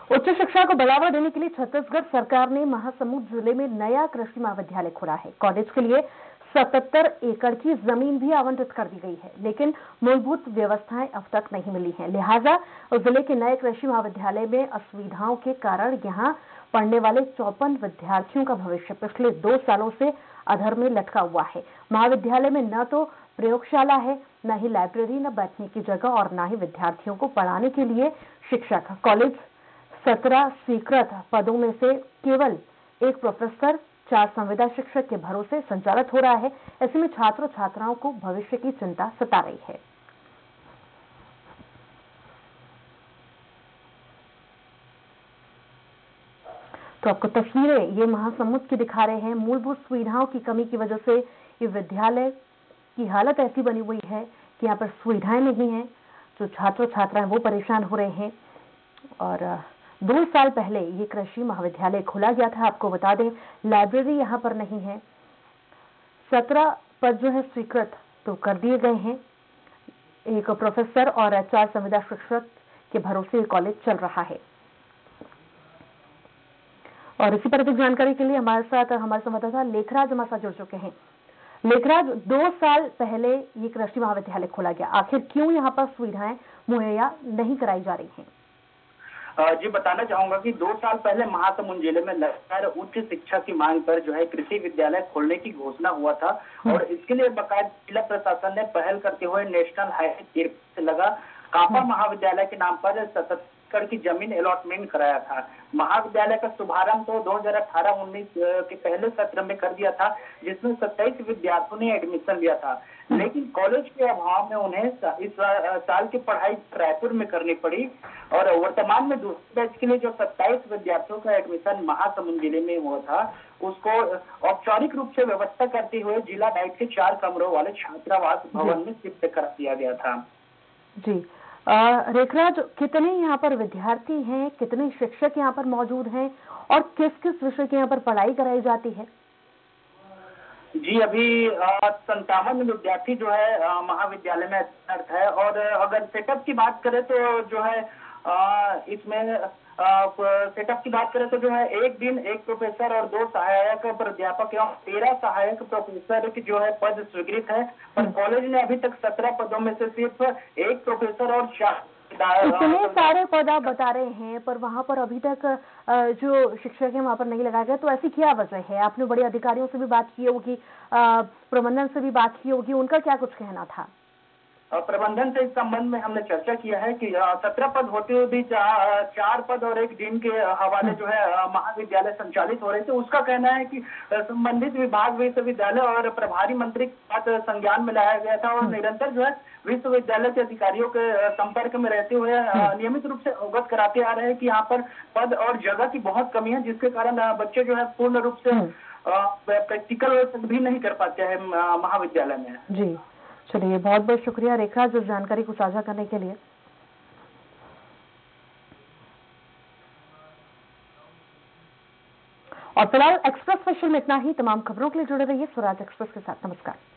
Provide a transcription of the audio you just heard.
उच्च शिक्षा को बढ़ावा देने के लिए छत्तीसगढ़ सरकार ने महासमुंद जिले में नया कृषि महाविद्यालय खोला है। कॉलेज के लिए 77 एकड़ की जमीन भी आवंटित कर दी गई है, लेकिन मूलभूत व्यवस्थाएं अब तक नहीं मिली हैं। लिहाजा जिले के नए कृषि महाविद्यालय में असुविधाओं के कारण यहां पढ़ने वाले 54 विद्यार्थियों का भविष्य पिछले 2 सालों से अधर में लटका हुआ है। महाविद्यालय में न तो प्रयोगशाला है, न ही लाइब्रेरी, न बैठने की जगह और न ही विद्यार्थियों को पढ़ाने के लिए शिक्षक। कॉलेज 17 स्वीकृत पदों में से केवल 1 प्रोफेसर, 4 संविदा शिक्षक के भरोसे संचालित हो रहा है। ऐसे में छात्र छात्राओं को भविष्य की चिंता सता रही है। तो आपको तस्वीरें ये महासमुंद की दिखा रहे हैं। मूलभूत सुविधाओं की कमी की वजह से ये विद्यालय की हालत ऐसी बनी हुई है कि यहाँ पर सुविधाएं नहीं हैं। जो छात्र छात्राएं वो परेशान हो रहे हैं। और 2 साल पहले ये कृषि महाविद्यालय खोला गया था। आपको बता दें, लाइब्रेरी यहाँ पर नहीं है। 17 पद जो है स्वीकृत तो कर दिए गए हैं। 1 प्रोफेसर और 4 संविदा शिक्षक के भरोसे ये कॉलेज चल रहा है। और इसी पर अधिक जानकारी के लिए हमारे साथ हमारे संवाददाता लेखराज हमारे साथ जुड़ चुके हैं। लेखराज, 2 साल पहले ये कृषि महाविद्यालय खोला गया, आखिर क्यों यहाँ पर सुविधाएं मुहैया नहीं कराई जा रही हैं? जी बताना चाहूंगा कि 2 साल पहले महासमुंद जिले में लगातार उच्च शिक्षा की मांग पर जो है कृषि विद्यालय खोलने की घोषणा हुआ था और इसके लिए बाकायदा जिला प्रशासन ने पहल करते हुए नेशनल हाईवे से लगा कापा महाविद्यालय के नाम पर 77 एकड़ की जमीन अलॉटमेंट कराया था। महाविद्यालय का शुभारंभ तो 2018-19 के पहले सत्र में कर दिया था, जिसमें 27 विद्यार्थियों ने एडमिशन लिया था। लेकिन कॉलेज के अभाव में उन्हें इस साल की पढ़ाई रायपुर में करनी पड़ी और वर्तमान में दूसरे बैच के लिए जो 27 विद्यार्थियों का एडमिशन महासमुंद जिले में हुआ था, उसको औपचारिक रूप से व्यवस्था करते हुए जिला डाइट के 4 कमरों वाले छात्रावास भवन में शिफ्ट करा दिया गया था। जी रेखराज, कितने यहाँ पर विद्यार्थी हैं, कितने शिक्षक यहाँ पर मौजूद हैं और किस किस विषय की यहाँ पर पढ़ाई कराई जाती है? जी अभी 57 विद्यार्थी जो है महाविद्यालय में अध्ययनरत है और अगर सेटअप की बात करें तो जो है इसमें सेटअप की बात करें तो जो है एक दिन 1 प्रोफेसर और 2 सहायक प्राध्यापक एवं 13 सहायक प्रोफेसर की जो है पद स्वीकृत है। पर कॉलेज ने अभी तक 17 पदों में से सिर्फ 1 प्रोफेसर और 4 इतने सारे पद आप बता रहे हैं, पर वहां पर अभी तक जो शिक्षक है वहां पर नहीं लगाया गया, तो ऐसी क्या वजह है? आपने बड़े अधिकारियों से भी बात की होगी, प्रबंधन से भी बात की होगी, उनका क्या कुछ कहना था? प्रबंधन से इस संबंध में हमने चर्चा किया है कि 17 पद होते हुए भी 4 पद और 1 दिन के हवाले जो है महाविद्यालय संचालित हो रहे थे। उसका कहना है कि संबंधित विभाग, विश्वविद्यालय और प्रभारी मंत्री के साथ संज्ञान में लाया गया था और निरंतर जो है विश्वविद्यालय के अधिकारियों के संपर्क में रहते हुए नियमित रूप से अवगत कराते आ रहे हैं कि यहाँ पर पद और जगह की बहुत कमी है, जिसके कारण बच्चे जो है पूर्ण रूप से प्रैक्टिकल भी नहीं कर पाते हैं महाविद्यालय में। जी चलिए, बहुत बहुत शुक्रिया रेखा जो जानकारी को साझा करने के लिए। और फिलहाल एक्सप्रेस स्पेशल में इतना ही। तमाम खबरों के लिए जुड़े रहिए स्वराज एक्सप्रेस के साथ। नमस्कार।